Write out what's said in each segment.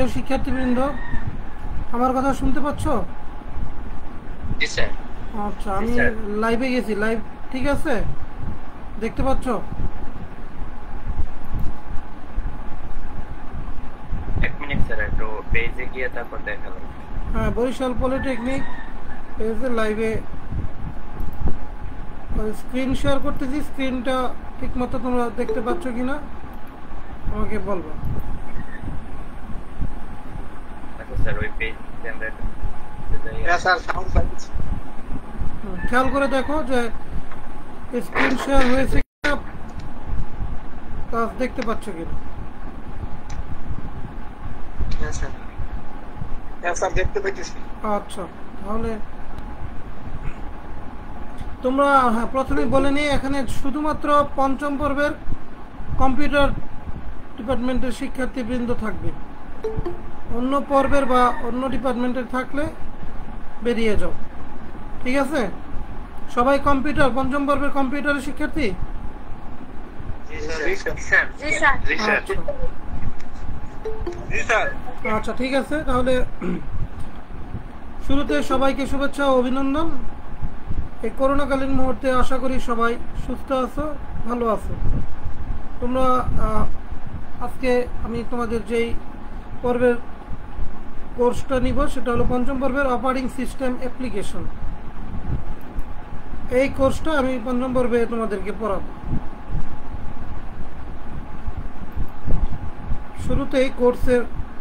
প্রিয় শিক্ষার্থীবৃন্দ, আমার কথা শুনতে পাচ্ছ? জি স্যার। আচ্ছা, আমি লাইভে গেছি। লাইভ ঠিক আছে, দেখতে পাচ্ছ? এক মিনিট স্যার, একটু পেজে গিয়ে তারপর দেখাবো। হ্যাঁ, বরিশাল পলিটেকনিক পেজে লাইভে স্ক্রিন শেয়ার করতেছি। স্ক্রিনটা ঠিক মতো তোমরা দেখতে পাচ্ছ কিনা আমাকে বলবো। আচ্ছা স্যার, ওই পেজে আমরা স্যার সাউন্ড পাচ্ছি। খেয়াল করে দেখো যে স্ক্রিন শেয়ার হয়েছে কিনা, কাজ দেখতে পাচ্ছ কিনা। হ্যাঁ স্যার, হ্যাঁ স্যার দেখতে পাইতেছি। আচ্ছা, তাহলে তোমরা প্রথমে বলে নিই, এখানে শুধুমাত্র পঞ্চম পর্বের কম্পিউটার ডিপার্টমেন্টের শিক্ষার্থীবৃন্দ থাকবে। অন্য পর্বের বা অন্য ডিপার্টমেন্টের থাকলে বেরিয়ে যাও, ঠিক আছে? সবাই কম্পিউটার, পঞ্চম পর্বের কম্পিউটারের শিক্ষার্থী? আচ্ছা, ঠিক আছে। তাহলে শুরুতে সবাইকে শুভেচ্ছা ও অভিনন্দন। এই করোনাকালীন মুহূর্তে আশা করি সবাই সুস্থ আছো, ভালো আছো। তোমরা আজকে আমি তোমাদের যেই পর্বের কোর্সটা নিব সেটা হলো পঞ্চম পর্বের অপারেটিং সিস্টেম অ্যাপ্লিকেশন। এই কোর্সটা আমি পঞ্চম পর্বে তোমাদেরকে পড়াবো। শুরুতেই কোর্সের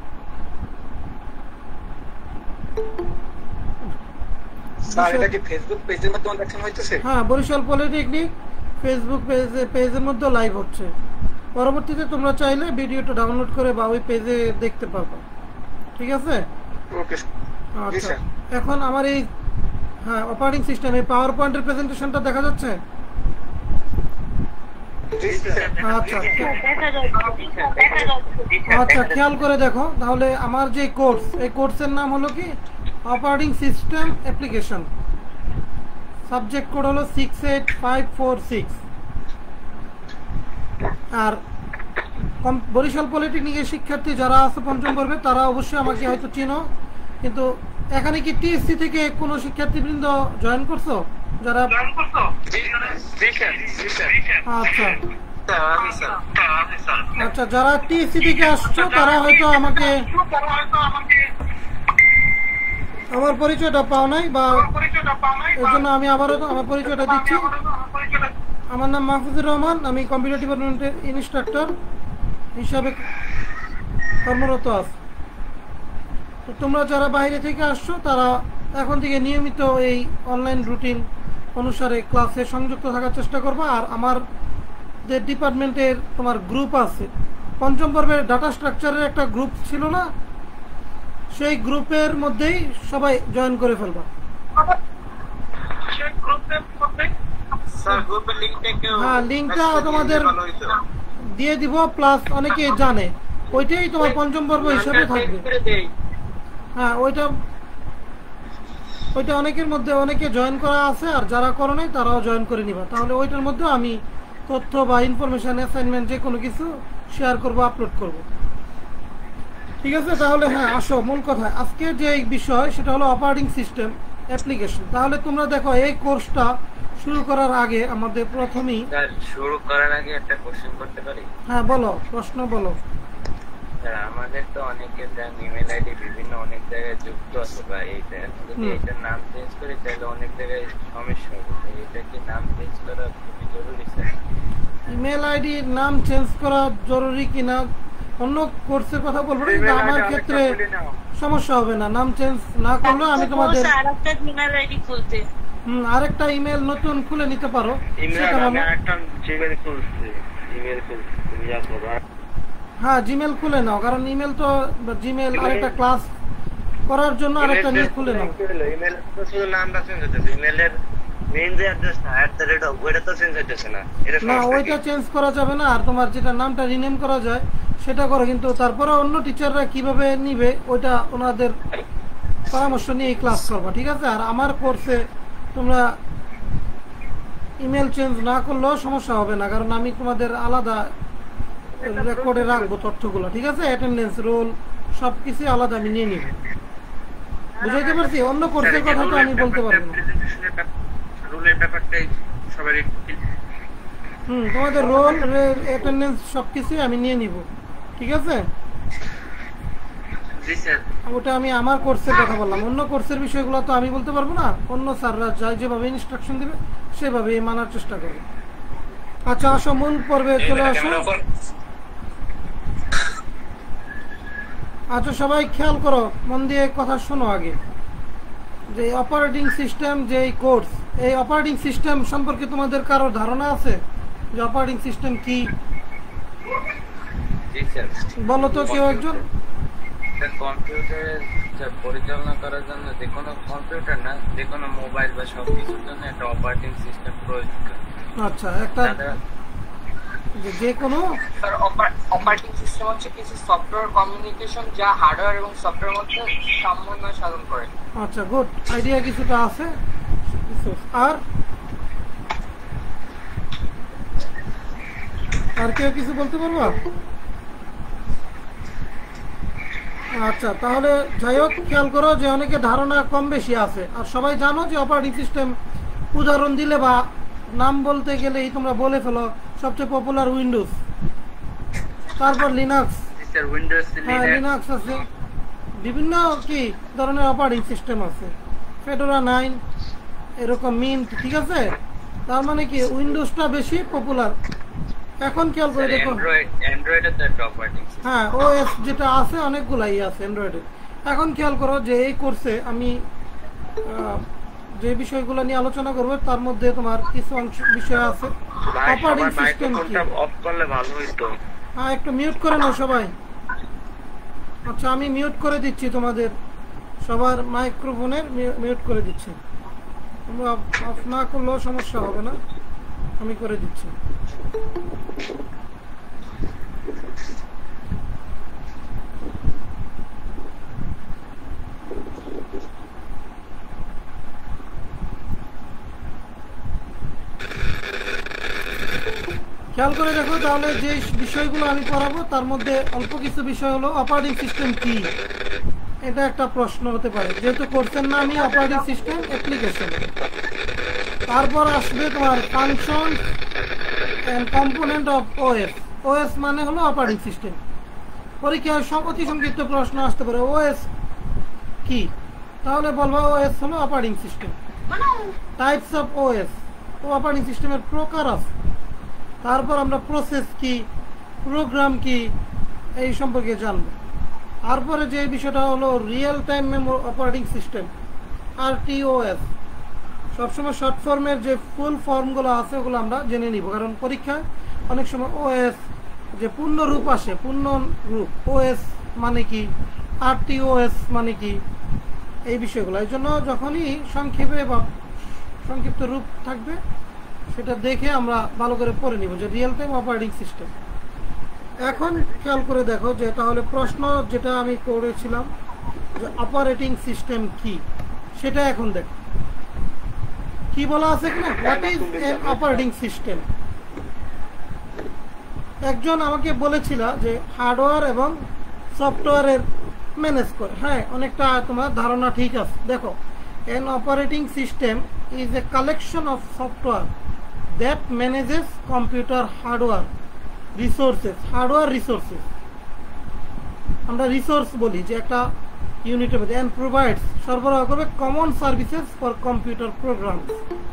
হ্যাঁ, বরিশাল পলিটেকনিক ফেসবুক পেজের মধ্যে লাইভ হচ্ছে। পরবর্তীতে তোমরা চাইলে ভিডিওটা ডাউনলোড করে বা ওই পেজে দেখতে পারবে, ঠিক আছে? আচ্ছা, এখন আমার এই অপারেটিং সিস্টেম, এই পাওয়ার পয়েন্টের প্রেজেন্টেশনটা দেখা যাচ্ছে? আচ্ছা আচ্ছা, খেয়াল করে দেখো তাহলে। আমার যে কোর্স, এই কোর্সের নাম হলো কি operating system application. Subject code হলো 68546। আর বরিশাল পলিটেকনিকের শিক্ষার্থী যারা আছে পঞ্চম পর্বে তারা অবশ্যই আমাকে হয়তো চিনো, কিন্তু এখানে কি টিএসসি থেকে কোনো শিক্ষার্থীবৃন্দ জয়েন করছো? যারা আচ্ছা আচ্ছা, যারা টিএসসি থেকে আসছো তারা হয়তো আমাকে আমার পরিচয়টা পাও নাই, বা এর জন্য আমি আবারও আমার পরিচয়টা দিচ্ছি। আমার নাম মাহফুজুর রহমান, আমি কম্পিউটার ডিপার্টমেন্টের ইনস্ট্রাক্টর হিসাবে কর্মরত আছি। তো তোমরা যারা বাইরে থেকে আসছো তারা এখন থেকে নিয়মিত এই অনলাইন রুটিন অনুসারে ক্লাসে সংযুক্ত থাকার চেষ্টা করবা। আর আমার যে ডিপার্টমেন্টের তোমার গ্রুপ আছে, পঞ্চম পর্বের ডাটা স্ট্রাকচারের একটা গ্রুপ ছিল না, সেই গ্রুপের মধ্যেই সবাই জয়েন করে ফেলবা। হ্যাঁ, লিঙ্কটা তোমাদের দিয়ে দিব, প্লাস অনেকে জানে, ওইটাই তোমার পঞ্চম পর্ব হিসাবে থাকবে। হ্যাঁ, ওইটা অনেকের মধ্যে অনেকে জয়েন করা আছে, আর যারা করো নাই তারাও জয়েন করে নিবা। তাহলে ওইটার মধ্যে আমি তথ্য বা ইনফরমেশন, অ্যাসাইনমেন্ট যে কোনো কিছু শেয়ার করব, আপলোড করব, ঠিক আছে? তাহলে হ্যাঁ, আসো মূল কথা। আজকে যে বিষয় সেটা হলো অপারেটিং সিস্টেম অ্যাপ্লিকেশন। তাহলে তোমরা দেখো, এই কোর্সটা শুরু করার আগে আমাদের প্রথমেই শুরু করার আগে একটা কোশ্চেন করতে পারি? হ্যাঁ বলো, প্রশ্ন বলো। স্যার, আমাদের তো অনেকের ইমেল আইডি বিভিন্ন অনেক জায়গায় যুক্ত আছে, বা এইটা যদি এটার নাম চেঞ্জ করি তাহলে অনেক জায়গায় সমস্যা হবে। এটা কি নাম চেঞ্জ করা খুবই জরুরি স্যার? ইমেল আইডি নাম চেঞ্জ করা জরুরি কিনা অন্য কোর্সের কথা বলবো, কিন্তু আমার ক্ষেত্রে সমস্যা হবে না। নাম চেঞ্জ না করলে আমি তোমাদের আরেকটা ইমেল নতুন খুলে নিতে পারো। হ্যাঁ, জিমেল খুলে নাও, কারণ ইমেল তো জিমেল আরেকটা ক্লাস করার জন্য আরেকটা নিয়ে খুলে নাও। ইমেল তো শুধু নামটা চেঞ্জ হচ্ছে, ইমেলের মেইন যে অ্যাড্রেসটা ওইটা তো চেঞ্জ হচ্ছে না। না, ওইটা চেঞ্জ করা যাবে না। আর তোমার যেটা নামটা রিনেম করা যায় সেটা করো, কিন্তু তারপরে অন্য টিচাররা কিভাবে নিবে ওইটা ওনাদের পরামর্শ নিয়ে ক্লাস করবা, ঠিক আছে? আর আমার কোর্সে তোমরা ইমেল চেঞ্জ না করলেও সমস্যা হবে না, কারণ আমি তোমাদের আলাদা রেকর্ডে রাখবো তথ্যগুলো, ঠিক আছে? অ্যাটেন্ডেন্স, রোল, সবকিছু আলাদা আমি নিয়ে নিব। বুঝাইতে পারছি? অন্য কোর্সের কথা তো আমি বলতে পারবো না। রোলের ব্যাপারটাই সবার তোমাদের রোল, অ্যাটেন্ডেন্স সবকিছু আমি নিয়ে নিব, ঠিক আছে? জি স্যার। ওটা আমি আমার কোর্সের কথা বললাম, অন্য কোর্সের বিষয়গুলো তো আমি বলতে পারবো না। অন্য স্যাররা যাই যেভাবে ইনস্ট্রাকশন দিবে সেভাবেই মানার চেষ্টা করবে। আচ্ছা আসো মূল পর্বে চলে আসো। আচ্ছা সবাই খেয়াল করো, মন দিয়ে কথা শোনো আগে। যে অপারেটিং সিস্টেম যে কোর্স, এই অপারেটিং সিস্টেম সম্পর্কে তোমাদের কারো ধারণা আছে যে অপারেটিং সিস্টেম কি? জি স্যার। বলো তো কেউ একজন। কম্পিউটারে পরিচালনা করার জন্য যে কোনো কম্পিউটার না, যে কোনো মোবাইল বা সবকিছুর জন্য একটা অপারেটিং সিস্টেম প্রয়োজন। আচ্ছা একটা যে কোনো অপারেটিং সিস্টেম হচ্ছে কিছু সফটওয়্যার কমিউনিকেশন যা হার্ডওয়্যার এবং সফটওয়্যার মধ্যে সমন্বয় সাধন করে। আচ্ছা গুড আইডিয়া, কিছুটা আছে। আর কেউ কিছু বলতে পারবা? আচ্ছা তাহলে যাই হোক, খেয়াল করো যে অনেকে ধারণা কম বেশি আছে। আর সবাই জানো যে অপারেটিং সিস্টেম উদাহরণ দিলে বা নাম বলতে গেলেই তোমরা বলে ফেলো সবচেয়ে পপুলার উইন্ডোজ, তারপর লিনাক্স। হ্যাঁ লিনাক্স আছে, বিভিন্ন কি ধরনের অপারেটিং সিস্টেম আছে, ফেডোরা 9 এরকম মিন্ট, ঠিক আছে? তার মানে কি উইন্ডোজটা বেশি পপুলার। এখন খেয়াল করে দেখো, হ্যাঁ ওএস যেটা আছে অনেকগুলাই আছে অ্যান্ড্রয়েডে। এখন খেয়াল করো যে এই কোর্সে আমি যে বিষয়গুলো নিয়ে আলোচনা করবো তার মধ্যে তোমার কিছু অংশ বিষয় আছে অপারেটিং সিস্টেম কি। অফ করলে ভালো হইতো। হ্যাঁ একটু মিউট করে নাও সবাই। আচ্ছা আমি মিউট করে দিচ্ছি, তোমাদের সবার মাইক্রোফোনের মিউট করে দিচ্ছি। তোমরা অফ না করলেও সমস্যা হবে না, আমি করে দিচ্ছি। খেয়াল করে দেখো তাহলে যে বিষয়গুলো আমি পড়াবো তার মধ্যে অল্প কিছু বিষয় হলো অপারেটিং সিস্টেম কি, এটা একটা প্রশ্ন হতে পারে, যেহেতু কোর্সের নামই অপারেটিং সিস্টেম অ্যাপ্লিকেশন। তারপর আসবে তোমার function and component of OS. OS মানে হলো অপারেটিং সিস্টেম। পরীক্ষায় অতি সংক্ষিপ্ত প্রশ্ন আসতে পারে ওএস কি, তাহলে বলবো ওএস হলো operating system. Types of OS, ও অপারেটিং সিস্টেমের প্রকার আছে। তারপর আমরা প্রসেস কি, প্রোগ্রাম কি, এই সম্পর্কে জানবো। তারপরে যে বিষয়টা হলো real time memory operating system, RTOS। সবসময় শর্ট ফর্মের যে ফুল ফর্মগুলো আছে ওগুলো আমরা জেনে নিব, কারণ পরীক্ষায় অনেক সময় ওএস যে পূর্ণ রূপ আসে, পূর্ণ রূপ ওএস মানে কি, RTOS মানে কি, এই বিষয়গুলো। এই জন্য যখনই সংক্ষেপে বা সংক্ষিপ্ত রূপ থাকবে সেটা দেখে আমরা ভালো করে পড়ে নিব যে রিয়েল টাইম অপারেটিং সিস্টেম। এখন খেয়াল করে দেখো যে তাহলে প্রশ্ন যেটা আমি করেছিলাম যে অপারেটিং সিস্টেম কি, সেটা এখন দেখো কি বলা আছে কিনা। What is an operating system? একজন আমাকে বলেছিল যে হার্ডওয়্যার এবং সফটওয়্যারের ম্যানেজ করে। হ্যাঁ অনেকটা তোমার ধারণা ঠিক আছে। দেখো an operating system is a collection of software that manages computer hardware resources, hardware resources আমরা রিসোর্স বলি যে একটা ইউনিটের মধ্যে, and provides সরবরাহ করবে common services for computer programs।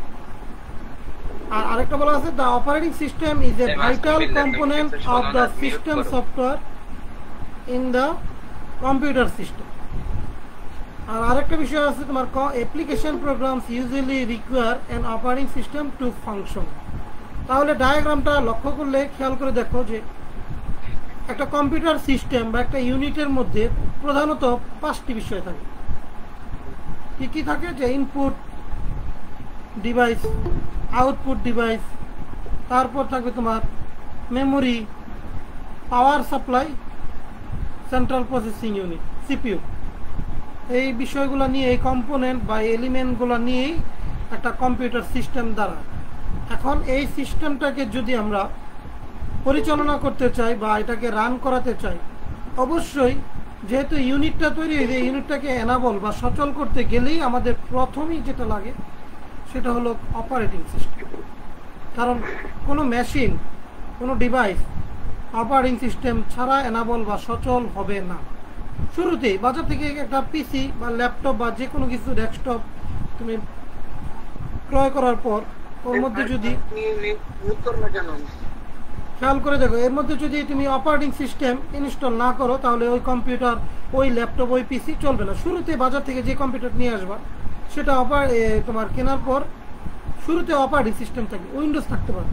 আর আরেকটা বলা আছে the operating system is a vital component of the system software in the computer system। আর আরেকটা বিষয় আছে তোমার application programs usually require an operating system to function. তাহলে ডায়াগ্রামটা লক্ষ্য করলে খেয়াল করে দেখো যে একটা কম্পিউটার সিস্টেম বা একটা ইউনিটের মধ্যে প্রধানত 5টি বিষয় থাকে। কি কি থাকে? যে ইনপুট ডিভাইস, আউটপুট ডিভাইস, তারপর থাকবে তোমার memory, power supply, central processing unit CPU. এই বিষয়গুলো নিয়ে, এই কম্পোনেন্ট বা এলিমেন্টগুলো নিয়েই একটা কম্পিউটার সিস্টেম দ্বারা। এখন এই সিস্টেমটাকে যদি আমরা পরিচালনা করতে চাই বা এটাকে রান করাতে চাই, অবশ্যই যেহেতু ইউনিটটা তৈরি হয়েছে, ইউনিটটাকে এনাবল বা সচল করতে গেলেই আমাদের প্রথমেই যেটা লাগে সেটা হলো অপারেটিং সিস্টেম। কারণ কোনো মেশিন, কোনো ডিভাইস অপারেটিং সিস্টেম ছাড়া এনাবল বা সচল হবে না। শুরুতেই বাজার থেকে একটা পিসি বা ল্যাপটপ বা যে কোনো কিছু ডেস্কটপ তুমি ক্রয় করার পর ওর মধ্যে যদি উত্তর না কেন খেয়াল করে দেখো, এর মধ্যে যদি তুমি অপারেটিং সিস্টেম ইনস্টল না করো তাহলে ওই কম্পিউটার, ওই ল্যাপটপ, ওই পিসি চলবে না। শুরুতে বাজার থেকে যে কম্পিউটার নিয়ে আসবা সেটা তোমার কেনার পর শুরুতে অপারেটিং সিস্টেম থাকবে, উইন্ডোজ থাকতে পারে।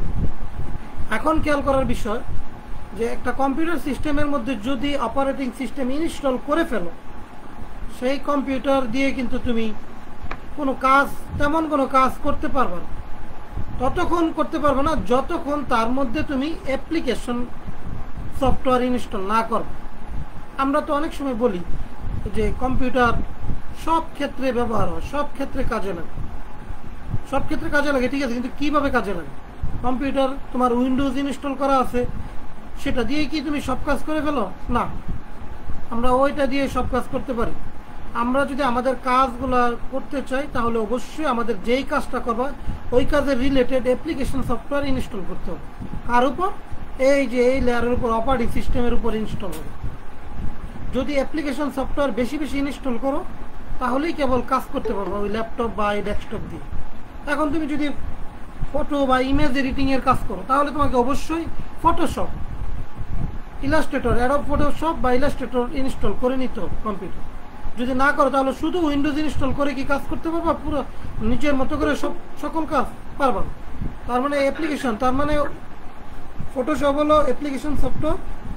এখন খেয়াল করার বিষয় যে একটা কম্পিউটার সিস্টেমের মধ্যে যদি অপারেটিং সিস্টেম ইনস্টল করে ফেলো, সেই কম্পিউটার দিয়ে কিন্তু তুমি কোনো কাজ, তেমন কোনো কাজ করতে পারবে না। ততক্ষণ করতে পারবে না যতক্ষণ তার মধ্যে তুমি অ্যাপ্লিকেশন সফটওয়্যার ইনস্টল না করো। আমরা তো অনেক সময় বলি যে কম্পিউটার সব ক্ষেত্রে ব্যবহার হয়, সব ক্ষেত্রে কাজে লাগে, সব ক্ষেত্রে কাজে লাগে, ঠিক আছে, কিন্তু কিভাবে কাজে লাগে? কম্পিউটার তোমার উইন্ডোজ ইনস্টল করা আছে, সেটা দিয়ে কি তুমি সব কাজ করে ফেলো? না, আমরা ওইটা দিয়ে সব কাজ করতে পারি। আমরা যদি আমাদের কাজগুলো করতে চাই তাহলে অবশ্যই আমাদের যেই কাজটা করবো ওই কাজের রিলেটেড অ্যাপ্লিকেশন সফটওয়্যার ইনস্টল করতে হবে। কার উপর? এই যে এই লেয়ারের উপর, অপারেটিং সিস্টেমের উপর ইনস্টল হবে। যদি অ্যাপ্লিকেশন সফটওয়্যার বেশি বেশি ইনস্টল করো তাহলেই কেবল কাজ করতে পারবো ওই ল্যাপটপ বা এই ডেস্কটপ দিয়ে। এখন তুমি যদি ফটো বা ইমেজ এডিটিংয়ের কাজ করো তাহলে তোমাকে অবশ্যই ফটোশপ, ইলাস্ট্রেটর, অ্যাডোব ফটোশপ বা ইলাস্ট্রেটর ইনস্টল করে নিতে হবে কম্পিউটার। যদি না করো তাহলে শুধু উইন্ডোজ ইনস্টল করে কি কাজ করতে পারবা? পুরো নিজের মতো করে সকল কাজ পারবা না। তার মানে অ্যাপ্লিকেশন, তার মানে ফটোশপ হলো অ্যাপ্লিকেশন সফটওয়্যার,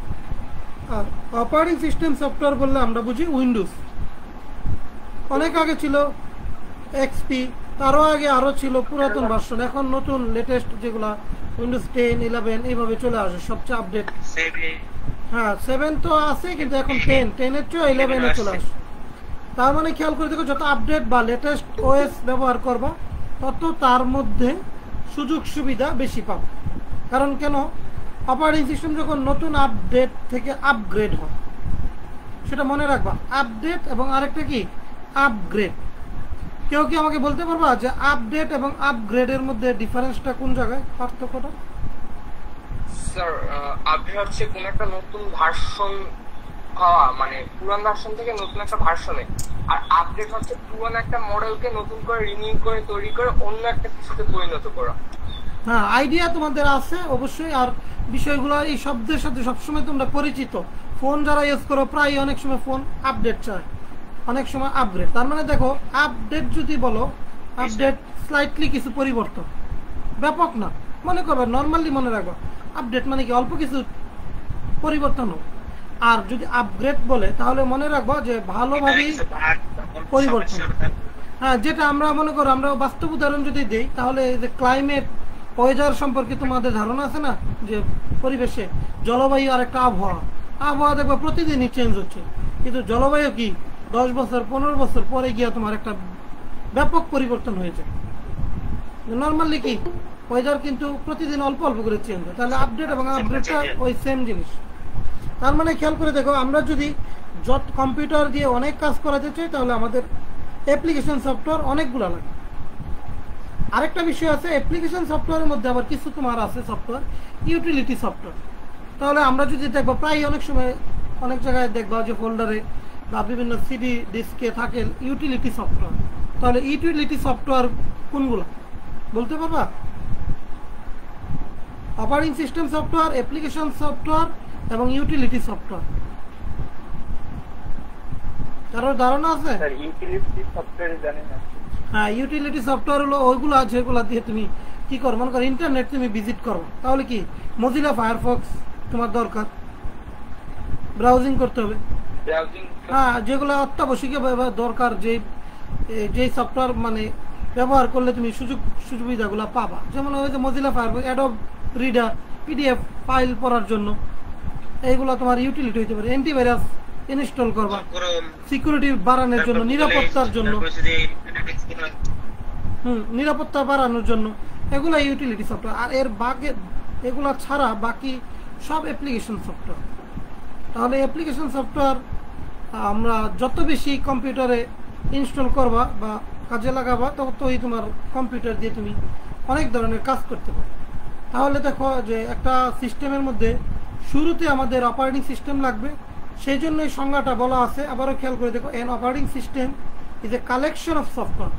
আর অপারেটিং সিস্টেম সফটওয়্যার বললে আমরা বুঝি উইন্ডোজ। অনেক আগে ছিল এক্সপি, তারও আগে আরও ছিল পুরাতন ভার্সন, এখন নতুন লেটেস্ট যেগুলা উইন্ডোজ 10, 11 এইভাবে চলে আসে সবচেয়ে আপডেট। হ্যাঁ, 7 তো আছে, কিন্তু এখন 10-এর চেয়ে 11-এ চলে আসে। তার মানে খেয়াল করে দেখো, যত আপডেট বা লেটেস্ট ওএস ব্যবহার করবা তত তার মধ্যে সুযোগ সুবিধা বেশি পাবে। কারণ কেন? অপারেটিং সিস্টেম যখন নতুন আপডেট থেকে আপগ্রেড হয়, সেটা মনে রাখবা, আপডেট এবং আরেকটা কি আপগ্রেড। কেউ কি আমাকে বলতে পারবা যে আপডেট এবং আপগ্রেডের মধ্যে ডিফারেন্সটা কোন জায়গায়, পার্থক্যটা? স্যার, আপডেট হচ্ছে কোন একটা নতুন ভার্সন হওয়া, মানে পুরান ভার্সন থেকে নতুন একটা ভার্সনে, আর আপডেট হচ্ছে পুরান একটা মডেলকে নতুন করে রিনিউ করে তৈরি করে অন্য একটা কিছুতে পরিণত করা। হ্যাঁ, আইডিয়া তোমাদের আছে অবশ্যই। আর বিষয়গুলো এই শব্দের সাথে সবসময় তোমরা পরিচিত। ফোন যারা ইউজ করো প্রায় অনেক সময় ফোন আপডেট চায়, অনেক সময় আপগ্রেড। তার মানে দেখো, আপডেট যদি বলো, আপডেট স্লাইটলি কিছু পরিবর্তন, ব্যাপক না। মনে করবে নর্মালি মনে রাখবো, আপডেট মানে কি অল্প কিছু পরিবর্তন হোক। আর যদি আপগ্রেড বলে তাহলে মনে রাখবো যে ভালোভাবেই পরিবর্তন। হ্যাঁ, যেটা আমরা মনে করো, আমরা বাস্তব উদাহরণ যদি দিই তাহলে এই যে ক্লাইমেট, ওয়েদার সম্পর্কে তোমাদের ধারণা আছে না, যে পরিবেশে জলবায়ু আর একটা আবহাওয়া দেখবো প্রতিদিনই চেঞ্জ হচ্ছে, কিন্তু জলবায়ু কি 10 বছর 15 বছর পরে গিয়ে তোমার একটা ব্যাপক পরিবর্তন হয়ে যায়। নর্মালি কি ওয়েদার কিন্তু প্রতিদিন অল্প অল্প করে চেঞ্জ হয়, তাহলে আপডেট এবং আপগ্রেডটা ওই সেম জিনিস। তার মানে খেয়াল করে দেখো, আমরা যদি কম্পিউটার দিয়ে অনেক কাজ করাতে চাই তাহলে আমাদের অ্যাপ্লিকেশন সফটওয়্যার অনেকগুলো লাগে। আরেকটা বিষয় আছে, অ্যাপ্লিকেশন সফটওয়্যারের মধ্যে আবার কিছু তোমার আছে সফটওয়্যার ইউটিলিটি সফটওয়্যার। তাহলে আমরা যদি দেখবো প্রায় অনেক সময় অনেক জায়গায় দেখবো যে ফোল্ডারে বা বিভিন্ন সিডি ডিস্কে থাকে ইউটিলিটি সফটওয়্যার। তাহলে ইউটিলিটি সফটওয়্যার কোনগুলো বলতে পারবা? Operating system software, application software এবং ইউটিলিটি সফটওয়্যার। কারোর ধারণা আছে? হ্যাঁ, ইউটিলিটি সফটওয়্যার হলো ওইগুলো আছে যেগুলো দিয়ে তুমি কি করো, মনে করো ইন্টারনেট তুমি ভিজিট করো, তাহলে কি মজিলা ফায়ারফক্স তোমার দরকার, ব্রাউজিং করতে হবে। হ্যাঁ, যেগুলো অত্যাবশ্যক দরকার, যেই সফটওয়্যার মানে ব্যবহার করলে তুমি সুযোগ সুবিধাগুলো পাবা। যেমন ওই যে Mozilla Firefox, Adobe Reader, PDF file পড়ার জন্য, এইগুলো তোমার ইউটিলিটি হইতে পারে। অ্যান্টিভাইরাস ইনস্টল করবা সিকিউরিটি বাড়ানোর জন্য, নিরাপত্তার জন্য, নিরাপত্তা বাড়ানোর জন্য, এগুলো ইউটিলিটি সফটওয়্যার। আর এর বাকি এগুলো ছাড়া বাকি সব অ্যাপ্লিকেশন সফটওয়্যার। তাহলে অ্যাপ্লিকেশন সফটওয়্যার আমরা যত বেশি কম্পিউটারে ইনস্টল করবা বা কাজে লাগাবা ততই তোমার কম্পিউটার দিয়ে তুমি অনেক ধরনের কাজ করতে পারো। তাহলে দেখো যে একটা সিস্টেমের মধ্যে শুরুতে আমাদের অপারেটিং সিস্টেম লাগবে, সেই জন্য এই সংজ্ঞাটা বলা আছে। আবারও খেয়াল করে দেখো, an operating system is a collection of software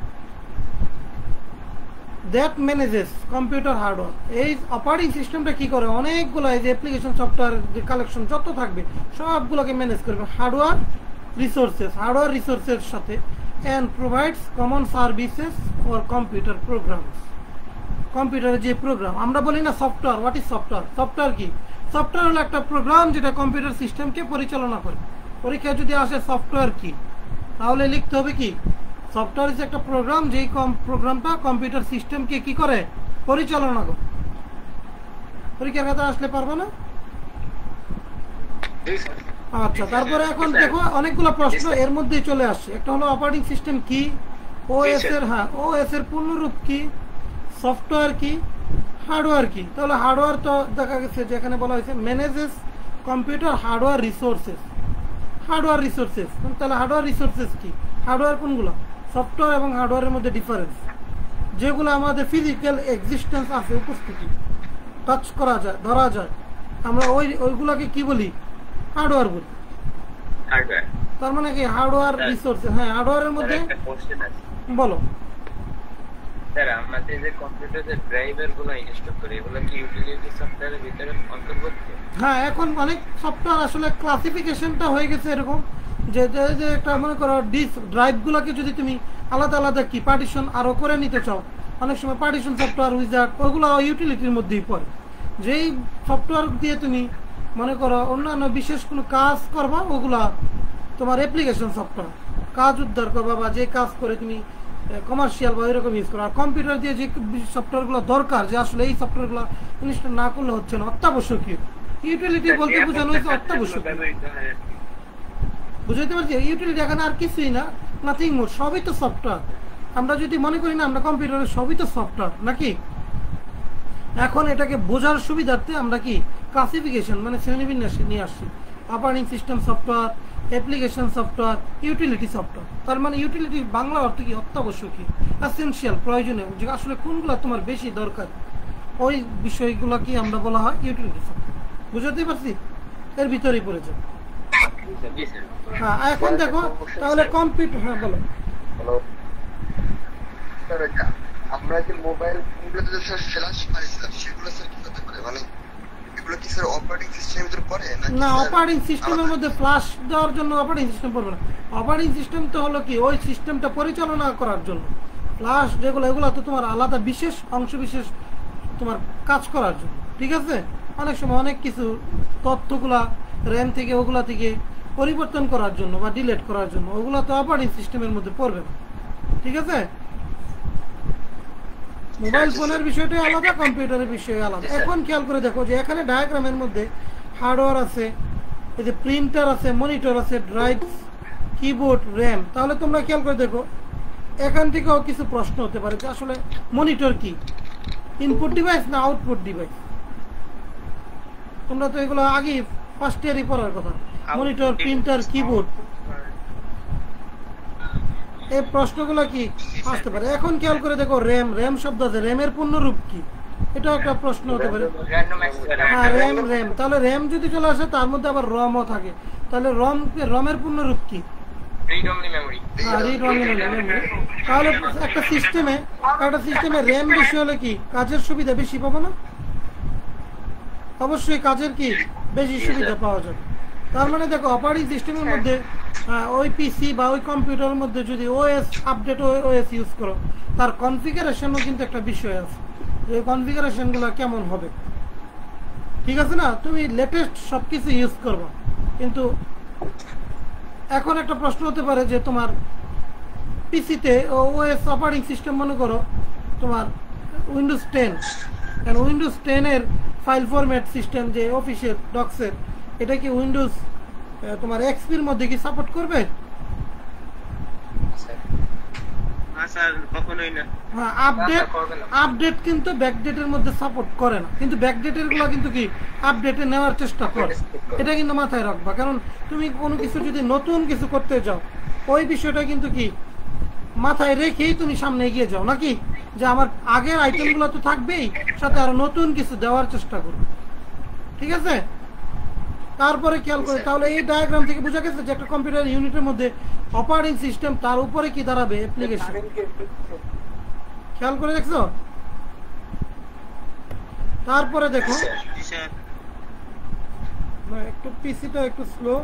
that manages computer hardware. এই অপারেটিং সিস্টেমটা কি করে, অনেকগুলো এই যে অ্যাপ্লিকেশন সফটওয়্যার যে কালেকশন যত থাকবে সবগুলোকে ম্যানেজ করবে হার্ডওয়্যার রিসোর্সের সাথে, and provides common services for computer programs. কম্পিউটারের যে প্রোগ্রাম আমরা বলি না software, what is software? Software কি? সফটওয়্যার হলো একটা প্রোগ্রাম যেটা কম্পিউটার সিস্টেমকে পরিচালনা করে। পরীক্ষায় যদি আসে সফটওয়্যার কি, তাহলে লিখতে হবে কি সফটওয়্যার ইজ একটা প্রোগ্রাম, যেই প্রোগ্রামটা কম্পিউটার সিস্টেমকে কি করে, পরিচালনা করে। পরীক্ষার খাতা আসলে পারবে না? আচ্ছা, তারপরে এখন দেখো অনেকগুলো প্রশ্ন এর মধ্যেই চলে আসছে। একটা হলো অপারেটিং সিস্টেম কি, ওএস এর ওএস এর পূর্ণরূপ কি, সফটওয়্যার কি, হার্ডওয়্যার কি। তাহলে হার্ডওয়্যার তো দেখা গেছে যেখানে বলা হয়েছে ম্যানেজেস কম্পিউটার হার্ডওয়্যার রিসোর্সেস। তাহলে হার্ডওয়্যার রিসোর্সেস কি? হার্ডওয়্যার কোনগুলো? সফটওয়্যার এবং হার্ডওয়্যারের মধ্যে ডিফারেন্স, যেগুলো আমাদের ফিজিক্যাল এক্সিস্টেন্স আছে, উপস্থিতি, টাচ করা যায়, ধরা যায়, আমরা ওইগুলোকে কি বলি? হার্ডওয়্যার বলি। তার মানে কি হার্ডওয়্যার রিসোর্সেস। হ্যাঁ, হার্ডওয়্যারের মধ্যে বলো। স্যার, আমাদের যে কম্পিউটারের ড্রাইভার গুলো ইনস্টল করি, এগুলো কি ইউটিলিটি সফটওয়্যারের ভিতরে অন্তর্ভুক্ত? হ্যাঁ, এখন অনেক সফটওয়্যার আসলে ক্লাসিফিকেশনটা হয়ে গেছে এরকম যে একটা মনে করো ডিস্ক ড্রাইভগুলোকে যদি তুমি আলাদা আলাদা কি পার্টিশন আরো করে নিতে চাও, অনেক সময় পার্টিশন সফটওয়্যার, উইজার্ড, ওইগুলো ইউটিলিটির মধ্যেই পড়ে। যেই সফটওয়্যার দিয়ে তুমি মনে করো অন্যান্য বিশেষ কোনো কাজ করবা, ওগুলা তোমার অ্যাপ্লিকেশন সফটওয়্যার, কাজ উদ্ধার করবা বা যে কাজ করে তুমি কমার্শিয়াল বা এরকম ইউজ করো। আর কম্পিউটার দিয়ে যে সফটওয়্যারগুলো দরকার, যে আসলে এই সফটওয়্যারগুলো ইনস্টল না করলে হচ্ছে না, অত্যাবশ্যকীয়। ইউটিলিটি বলতে বোঝানো হয়েছে অত্যাবশ্যকীয়, বুঝতে পারছি? ইউটিলিটি এখানে আর কিছুই না, নাথিং মোর, সবই তো সফটওয়্যার। আমরা যদি মনে করি না আমরা কম্পিউটারে সবই তো সফটওয়্যার নাকি, এখন এটাকে বোঝার সুবিধার্থে আমরা কি ক্লাসিফিকেশন মানে শ্রেণীবিন্যাসে নিয়ে আসছি। Operating system software, application software, utility software. তার মানে ইউটিলিটির বাংলা অর্থ কি? অত্যাবশ্যকীয়, এসেনশিয়াল, প্রয়োজনীয়, যে আসলে কোনগুলো তোমার বেশি দরকার, ওই বিষয়গুলো কি আমরা বলা হয় ইউটিলিটি সফটওয়্যার। বুঝতে পারছি? এর ভিতরেই পড়ে যাবে। হ্যাঁ, এখন দেখো তাহলে কম্পিউটার, হ্যাঁ বলো। হ্যালো স্যার, আমরা যে মোবাইল ফোনগুলোতে যে স্যার ফ্ল্যাশ মারিছিলাম, সেগুলো স্যার কি হতে পারে? মানে এগুলো কি স্যার অপারেটিং সিস্টেমের ভিতরে পড়ে না? অপারেটিং সিস্টেমের মধ্যে ফ্ল্যাশ দেওয়ার জন্য অপারেটিং সিস্টেম পড়বে না। অপারেটিং সিস্টেম তো হলো কি ওই সিস্টেমটা পরিচালনা করার জন্য। ফ্ল্যাশ যেগুলো, এগুলো তো তোমার আলাদা বিশেষ অংশ বিশেষ তোমার কাজ করার জন্য, ঠিক আছে? অনেক সময় অনেক কিছু তথ্যগুলা র্যাম থেকে ওগুলা থেকে পরিবর্তন করার জন্য বা ডিলিট করার জন্য, ওগুলো তো অপারেটিং সিস্টেমের মধ্যে পড়বে না, ঠিক আছে? মোবাইল ফোনের বিষয়টাই আলাদা, কম্পিউটারের বিষয় আলাদা। এখন খেয়াল করে দেখো যে এখানে ডায়াগ্রামের মধ্যে হার্ডওয়্যার আছে, এই যে প্রিন্টার আছে, মনিটর আছে, ড্রাইভ, কিবোর্ড, র্যাম। তাহলে তোমরা খেয়াল করে দেখো এখান থেকেও কিছু প্রশ্ন হতে পারে যে আসলে মনিটর কি, ইনপুট ডিভাইস না আউটপুট ডিভাইস? তোমরা তো এগুলো আগে ফার্স্ট ইয়ারই পড়ার কথা। মনিটর, প্রিন্টার, কিবোর্ড, এই প্রশ্নগুলো কি আসতে পারে। এখন খেয়াল করে দেখো র্যাম শব্দ আছে, র্যামের পূর্ণরূপ কি? এটা একটা প্রশ্ন হতে পারে। হ্যাঁ, র্যাম। তাহলে র্যাম যদি চলে আসে তার মধ্যে আবার রমও থাকে, তাহলে রমের পূর্ণরূপ কি? Read only memory. তাহলে একটা সিস্টেমে র্যাম বেশি হলে কি কাজের সুবিধা বেশি পাবো না? অবশ্যই কাজের কি বেশি সুবিধা পাওয়া যাবে। তার মানে দেখো অপারেটিং সিস্টেমের মধ্যে ওই পিসি বা ওই কম্পিউটারের মধ্যে যদি ওএস আপডেট ওএস ইউজ করো, তার কনফিগারেশনও কিন্তু একটা বিষয় আছে, এই কনফিগারেশনগুলো কেমন হবে, ঠিক আছে না? তুমি লেটেস্ট সব কিছু ইউজ করবো, কিন্তু এখন একটা প্রশ্ন হতে পারে যে তোমার পিসিতে ওএস অপারেটিং সিস্টেম মনে করো তোমার উইন্ডোজ 10, কারণ উইন্ডোজ 10-এর ফাইল ফরম্যাট সিস্টেম যে অফিসের ডক্সের, এটা কি উইন্ডোজ তোমার এক্সপির মধ্যে কি সাপোর্ট করবে? স্যার কখনোই না। হ্যাঁ, আপডেট কিন্তু ব্যাকডেটের মধ্যে সাপোর্ট করে না, কিন্তু ব্যাকডেটের গুলো কিন্তু কি আপডেটে নেওয়ার চেষ্টা করে। এটা কিন্তু মাথায় রাখবা, কারণ তুমি কোনো কিছু যদি নতুন কিছু করতে যাও ওই বিষয়টা কিন্তু কি মাথায় রেখেই তুমি সামনে এগিয়ে যাও, নাকি যে আমার আগের আইটেমগুলো তো থাকবেই, সাথে আরো নতুন কিছু দেওয়ার চেষ্টা করো। ঠিক আছে, তারপরে খেয়াল করে তাহলে এই ডায়াগ্রাম থেকে বোঝা গেছে যে একটা কম্পিউটার ইউনিটের মধ্যে অপারেটিং সিস্টেম, তার উপরে কি দাঁড়াবে অ্যাপ্লিকেশন। খেয়াল করে দেখছো? তারপরে দেখো জি স্যার। একটু পিসিটা একটু স্লো।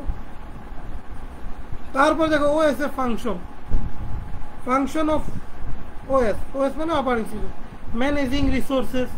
তারপরে দেখো ওএস এর ফাংশন অফ ওএস মানে অপারেটিং সিস্টেম, ম্যানেজিং রিসোর্সেস।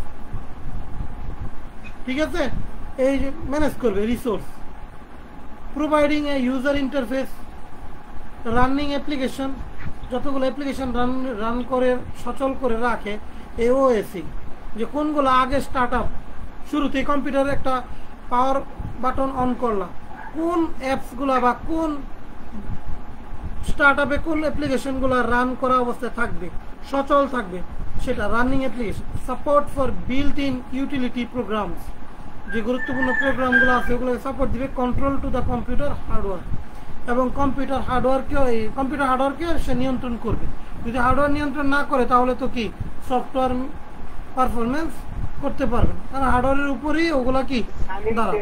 ঠিক আছে, এই যে ম্যানেজ করবে resource, providing a user interface, running application, যতগুলো অ্যাপ্লিকেশন রান করে সচল করে রাখে এই ওএসই, যে কোনগুলো আগে স্টার্ট আপ শুরুতে কম্পিউটারে একটা পাওয়ার বাটন অন করলাম, কোন অ্যাপসগুলো বা কোন স্টার্ট আপে কোন অ্যাপ্লিকেশনগুলো রান করা অবস্থায় থাকবে, সচল থাকবে, সেটা running application. Support for built in utility programs, যে গুরুত্বপূর্ণ প্রোগ্রামগুলো আছে ওগুলোকে সাপোর্ট দিবে। Control to the computer hardware, এবং কম্পিউটার হার্ডওয়্যারকে সে নিয়ন্ত্রণ করবে। যদি হার্ডওয়্যার নিয়ন্ত্রণ না করে তাহলে তো কি সফটওয়্যার পারফরমেন্স করতে পারবে না, কারণ হার্ডওয়্যারের উপরেই ওগুলা কি দাঁড়াবে।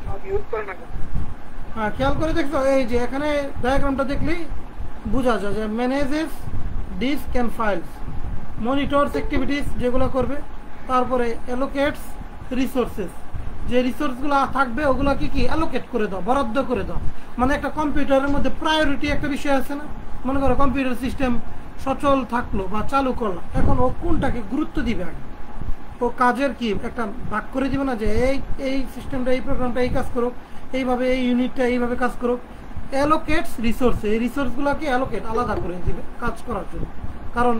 হ্যাঁ, খেয়াল করে দেখছো এই যে এখানে ডায়াগ্রামটা দেখলেই বোঝা যায় যে manages disk and files, monitors activities যেগুলো করবে, তারপরে অ্যালোকেটস রিসোর্সেস, যে রিসোর্সগুলো থাকবে ওগুলো কি অ্যালোকেট করে দাও, বরাদ্দ করে দাও। মানে একটা কম্পিউটারের মধ্যে প্রায়োরিটি একটা বিষয় আছে না, মনে করো কম্পিউটার সিস্টেম সচল থাকলো বা চালু করলো, এখন ও কোনটাকে গুরুত্ব দিবে আগে, ও কাজের কি একটা ভাগ করে দিবে না, যে এই সিস্টেমটা এই প্রোগ্রামটা এই কাজ করুক, এইভাবে এই ইউনিটটা এইভাবে কাজ করুক। অ্যালোকেটস রিসোর্স, এই রিসোর্সগুলোকে অ্যালোকেট আলাদা করে দিবে কাজ করার জন্য, কারণ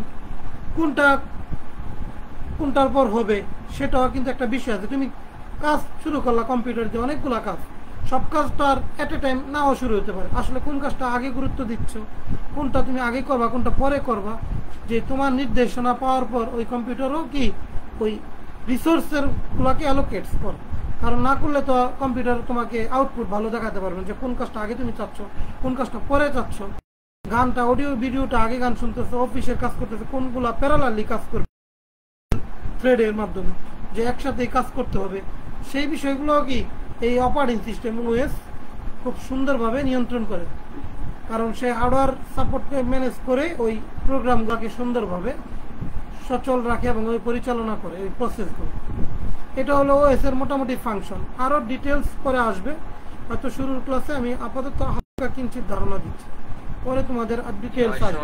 কোনটার পর হবে সেটাও কিন্তু একটা বিষয় আছে। তুমি কাজ শুরু করলা কম্পিউটার দিয়ে অনেকগুলো কাজ, সব কাজ তো আর এট এ টাইম নাও শুরু হতে পারে। আসলে কোন কাজটা আগে গুরুত্ব দিচ্ছ, কোনটা তুমি আগে করবা কোনটা পরে করবা, যে তোমার নির্দেশনা পাওয়ার পর ওই কম্পিউটারও কি ওই রিসোর্সের গুলাকে অ্যালোকেটস করো, কারণ না করলে তো কম্পিউটার তোমাকে আউটপুট ভালো দেখাতে পারবে যে কোন কাজটা আগে তুমি চাচ্ছ, কোন কাজটা পরে চাচ্ছ। গানটা অডিও ভিডিওটা আগে গান শুনতেছো, অফিসের কাজ করতেছে, কোনগুলা প্যারালালি কাজ করবে থ্রেডের মাধ্যমে, যে একসাথেই কাজ করতে হবে, সেই বিষয়গুলো কি এই অপারেটিং সিস্টেম ওএস খুব সুন্দরভাবে নিয়ন্ত্রণ করে, কারণ সে হার্ডওয়্যার সাপোর্টকে ম্যানেজ করে ওই প্রোগ্রামগুলোকে সুন্দরভাবে সচল রাখে এবং ওই পরিচালনা করে এই প্রসেসগুলো। এটা হলো ওএস এর মোটামুটি ফাংশন। আরও ডিটেলস পরে আসবে, হয়তো শুরুর ক্লাসে আমি আপাতত হালকা কিঞ্চিত ধারণা দিচ্ছি, পরে তোমাদের ডিটেলস আসবে।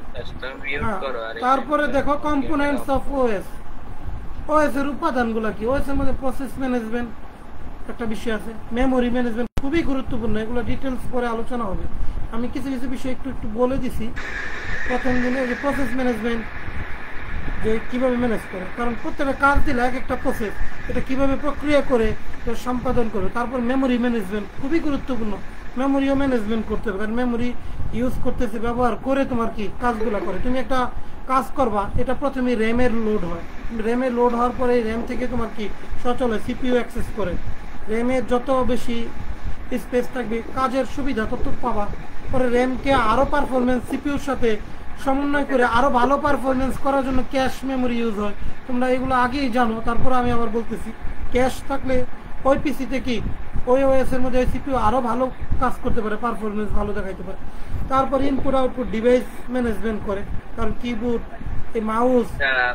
তারপরে দেখো কম্পোনেন্টস অফ ওএস, ওএস এর উপাদানগুলো কি। ওএস এর মধ্যে প্রসেস ম্যানেজমেন্ট একটা বিষয় আছে, মেমোরি ম্যানেজমেন্ট খুবই গুরুত্বপূর্ণ, এগুলো ডিটেলস পরে আলোচনা হবে। আমি কিছু কিছু বিষয় একটু বলে দিছি প্রথম দিনে, যে প্রসেস ম্যানেজমেন্ট যে কিভাবে ম্যানেজ করে, কারণ প্রত্যেকটা কাজ দিলে এক একটা প্রসেস, এটা কিভাবে প্রক্রিয়া করে সম্পাদন করে। তারপর মেমোরি ম্যানেজমেন্ট খুবই গুরুত্বপূর্ণ, মেমোরিও ম্যানেজমেন্ট করতে হবে, কারণ মেমোরি ইউজ করতেছে, ব্যবহার করে তোমার কি কাজগুলো করে। তুমি একটা কাজ করবা, এটা প্রথমে র্যামের লোড হয়, র্যামে লোড হওয়ার পরে র্যাম থেকে তোমার কি সচল হয়, সিপিইউ অ্যাক্সেস করে। র্যামের যত বেশি স্পেস থাকবে কাজের সুবিধা তত পাবা। পরে র্যামকে আরও পারফরমেন্স সিপিইউর সাথে সমন্বয় করে আরও ভালো পারফরমেন্স করার জন্য ক্যাশ মেমোরি ইউজ হয়, তোমরা এগুলো আগেই জানো। তারপরে আমি আবার বলতেছি, ক্যাশ থাকলে ওই পিসিতে কি ওই ওএস এর মধ্যে ওই সিপিইউ আরও ভালো কাজ করতে পারে, পারফরমেন্স ভালো দেখাইতে পারে। তারপর ইনপুট আউটপুট ডিভাইস ম্যানেজমেন্ট করে, কারণ কিবোর্ড, এই মাউস।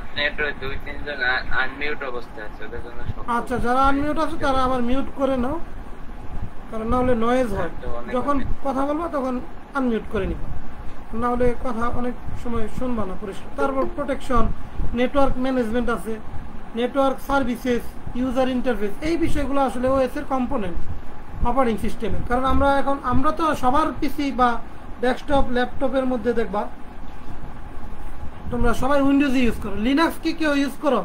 আচ্ছা, যারা আনমিউট আছে তারা আবার মিউট করে নাও, কারণ না হলে নয়েজ হয়, যখন কথা বলবো তখন আনমিউট করে নিবা, না হলে কথা অনেক সময় শুনবা না পরিষ্কার। তারপর প্রোটেকশন, নেটওয়ার্ক ম্যানেজমেন্ট আছে, নেটওয়ার্ক সার্ভিসেস, ইউজার ইন্টারফেস, এই বিষয়গুলো আসলে ওএস এর কম্পোনেন্ট অপারেটিং সিস্টেমের। কারণ আমরা তো সবার পিসি বা ডেস্কটপ ল্যাপটপের মধ্যে দেখবা তোমরা সবাই উইন্ডোজ ইউজ করো, লিনাক্স কি কেউ ইউজ করো?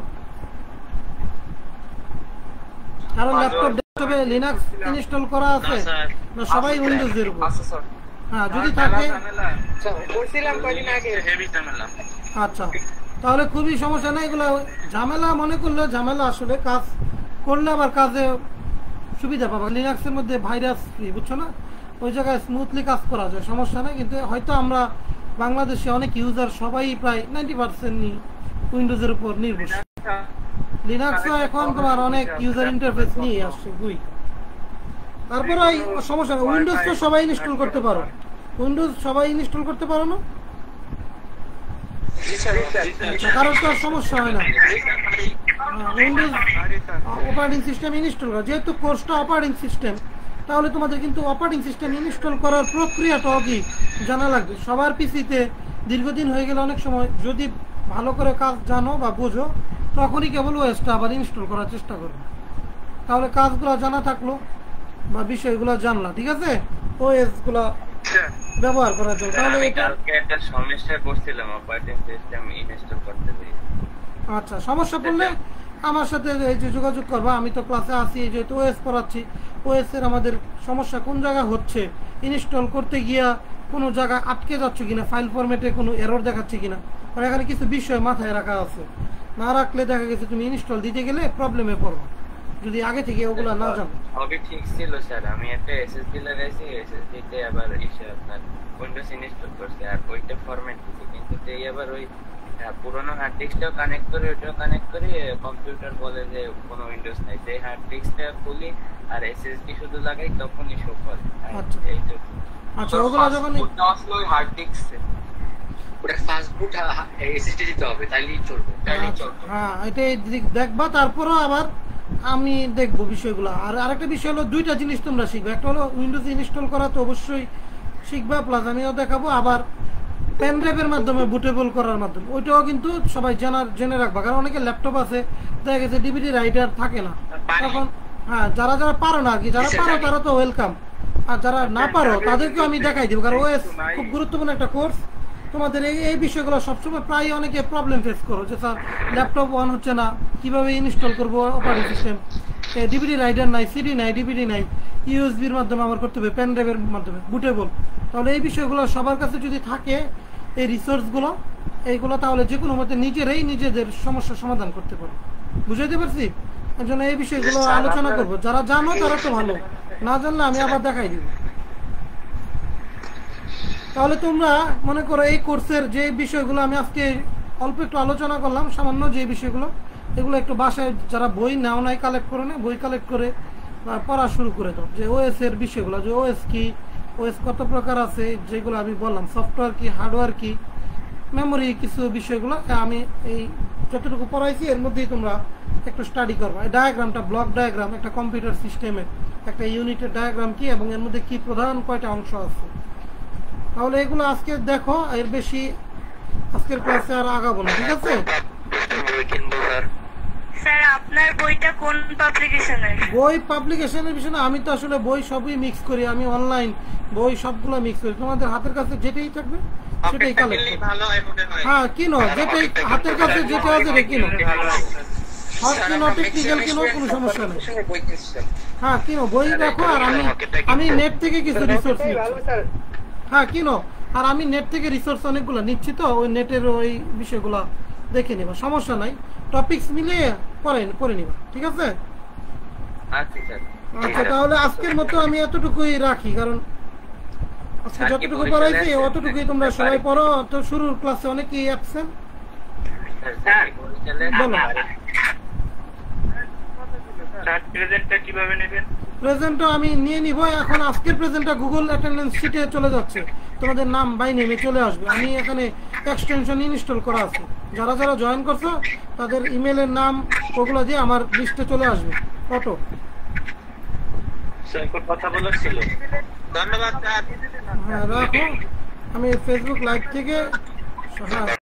কারণ ল্যাপটপ ডেস্কটপে লিনাক্স ইনস্টল করা আছে না? সবাই উইন্ডোজ এর উপর। হ্যাঁ, যদি থাকে আচ্ছা, তাহলে খুবই সমস্যা নেই। এগুলো ঝামেলা মনে করলে ঝামেলা, আসলে কাজ করলে আবার কাজে সুবিধা পাবা। লিনাক্সের মধ্যে ভাইরাস ফ্রি, বুঝছো না, ওই জায়গায় স্মুথলি কাজ করা যায়, সমস্যা নেই। কিন্তু হয়তো আমরা বাংলাদেশে অনেক ইউজার সবাই প্রায় 90% উইন্ডোজের উপর নির্ভরশীল। লিনাক্সও এখন তোমার অনেক ইউজার ইন্টারফেস নিয়ে আসছে গুই। তারপরে সমস্যা নেই, উইন্ডোজ তো সবাই ইনস্টল করতে পারো, উইন্ডোজ সবাই ইনস্টল করতে পারো না, কারোর তো আর সমস্যা হয় না। উইন্ডোজ অপারেটিং সিস্টেম ইনস্টল করা, যেহেতু কোর্সটা অপারেটিং সিস্টেম, তাহলে তোমাদের কিন্তু অপারেটিং সিস্টেম ইনস্টল করার প্রক্রিয়াটাও কি জানা লাগবে। সবার পিসিতে দীর্ঘদিন হয়ে গেলে অনেক সময় যদি ভালো করে কাজ জানো বা বোঝো, তখনই কেবল ওএসটা আবার ইনস্টল করার চেষ্টা করবে। তাহলে কাজগুলো জানা থাকলো বা বিষয়গুলো জানলা, ঠিক আছে, ওএস গুলা ব্যবহার করার জন্য। তাহলে এটা একটা সমস্যায় পড়ছিলাম অপারেটিং সিস্টেম ইনস্টল করতে গিয়ে। আচ্ছা, সমস্যা পড়লে আমার সাথে এই যে যোগাযোগ করবা, আমি তো ক্লাসে আছি, যেহেতু ওএস পড়াচ্ছি। ওএস এর আমাদের সমস্যা কোন জায়গায় হচ্ছে, ইনস্টল করতে গিয়া কোনো জায়গায় আটকে যাচ্ছে কিনা, ফাইল ফরম্যাটে কোনো এরর দেখাচ্ছে কিনা, আর এখানে কিছু বিষয় মাথায় রাখা আছে। না রাখলে দেখা গেছে তুমি ইনস্টল দিতে গেলে প্রবলেমে পড়বা যদি আগে থেকে ওগুলা না জানো। সবই ঠিক ছিল স্যার, আমি একটা এসএসডি লাগাইছি, এসএসডি তে আবার এসে আপনার উইন্ডোজ ইনস্টল করছি আর ওইটা ফরম্যাট দিছি, কিন্তু এই আবার ওই পুরোনো হার্ড ডিস্কটাও কানেক্ট করে ওইটাও কানেক্ট করে কম্পিউটার বলে যে কোনো উইন্ডোজ নাই, সেই হার্ড ডিস্কটা খুলি আর এসএসডি শুধু লাগাই তখনই শো করে। আচ্ছা এই তো আচ্ছা, ওগুলা যখন ওটা আসলে ওই হার্ড ডিস্কে ওটা ফাস্ট বুট এসএসডি দিতে হবে, তাইলেই চলবে। হ্যাঁ, এটাই দেখবা। তারপরও আবার আমি দেখবো বিষয়গুলো। আর আরেকটা বিষয় হলো, দুইটা জিনিস তোমরা শিখবে, একটা হলো উইন্ডোজ ইনস্টল করা তো অবশ্যই শিখবা, প্লাস আমিও দেখাবো আবার পেন ড্রাইভের মাধ্যমে বুটেবল করার মাধ্যমে, ওইটাও কিন্তু সবাই জেনে রাখবা। কারণ অনেকে ল্যাপটপ আছে, দেখা গেছে ডিভিডি রাইটার থাকে না, তখন হ্যাঁ যারা যারা পারো না আর কি, যারা পারো তারা তো ওয়েলকাম, আর যারা না পারো তাদেরকেও আমি দেখাই দিব। কারণ ওএস খুব গুরুত্বপূর্ণ একটা কোর্স। তোমাদের এই বিষয়গুলো সবসময় প্রায় অনেকে প্রবলেম ফেস করো যে স্যার ল্যাপটপ অন হচ্ছে না, কিভাবে ইনস্টল করবো অপারেটিং সিস্টেম, ডিভিডি রাইডার নাই, সিডি নাই, ডিভিডি নাই, ইউএসবির মাধ্যমে আমার করতে হবে, পেন ড্রাইভের মাধ্যমে বুটেবল। তাহলে এই বিষয়গুলো সবার কাছে যদি থাকে, এই রিসোর্সগুলো এইগুলো, তাহলে যে কোনো মতে নিজেরাই নিজেদের সমস্যার সমাধান করতে পারো। বুঝাইতে পারছি? এর জন্য এই বিষয়গুলো আলোচনা করবো। যারা জানো তারা তো ভালো, না জানলে আমি আবার দেখাই দিব। তাহলে তোমরা মনে করো এই কোর্সের যে বিষয়গুলো আমি আজকে অল্প একটু আলোচনা করলাম, সামান্য যে বিষয়গুলো, এগুলো একটু বাসায় যারা বই নাও নাই কালেক্ট করে নেয়, বই কালেক্ট করে পড়া শুরু করে দাও, যে ওএস এর বিষয়গুলো, যে ওএস কি, ওএস কত প্রকার আছে, যেগুলো আমি বললাম, সফটওয়্যার কি, হার্ডওয়্যার কি, মেমোরি, কিছু বিষয়গুলো আমি এই যতটুকু পড়াইছি এর মধ্যেই তোমরা একটু স্টাডি করবা। এই ডায়াগ্রামটা, ব্লক ডায়াগ্রাম, একটা কম্পিউটার সিস্টেমের একটা ইউনিটের ডায়াগ্রাম কি এবং এর মধ্যে কি প্রধান কয়টা অংশ আছে, তাহলে এগুলো আজকে দেখো। এর বেশি আজকের ক্লাসে আর আগাবো না, ঠিক আছে? স্যার আপনার বইটা কোন পাবলিকেশনের? বই পাবলিকেশনের বিষয় না, আমি তো আসলে বই সবই মিক্স করি, আমি অনলাইন বই সবগুলো মিক্স করি। তোমাদের হাতের কাছে যেটাই থাকবে সেটাই কালেক্ট করো। ভালো হয় মনে হয়। হ্যাঁ কিনো, যেটাই হাতের কাছে যেটা আছে রে কিনো, হট কিনো, টেকনিক্যাল কিনো, কোনো সমস্যা নেই। বই কিনছিলাম। হ্যাঁ কিনো, বই রাখো। আর আমি নেট থেকে কিছু রিসোর্স নিচ্ছি। হ্যাঁ কিনো, আর আমি নেট থেকে রিসোর্স অনেকগুলো নিচ্ছি, তো ওই নেটের ওই বিষয়গুলো দেখে নিবা, সমস্যা নাই। টপিকস মিলিয়ে পরে নিবা, ঠিক আছে? আচ্ছা স্যার। আচ্ছা, তাহলে আজকের মতো আমি এতটুকুই রাখি, কারণ আজকে যতটুকু পড়াইছি অতটুকুই তোমরা সবাই পড়ো। তো শুরুর ক্লাসে অনেকেই অ্যাবসেন্ট। বলো। প্রেজেন্টটা আমি নিয়ে নিব এখন। আজকের প্রেজেন্টটা গুগল অ্যাটেন্ডেন্স শিটে চলে যাচ্ছে, তোমাদের নাম বাই নেমে চলে আসবে। আমি এখানে এক্সটেনশন ইনস্টল করা আছে, যারা যারা জয়েন করছো তাদের ইমেলের নাম ওগুলো দিয়ে আমার লিস্টে চলে আসবে অটো। কথা বলার ছিল। ধন্যবাদ স্যার। হ্যাঁ রাখো, আমি ফেসবুক লাইভ থেকে, হ্যাঁ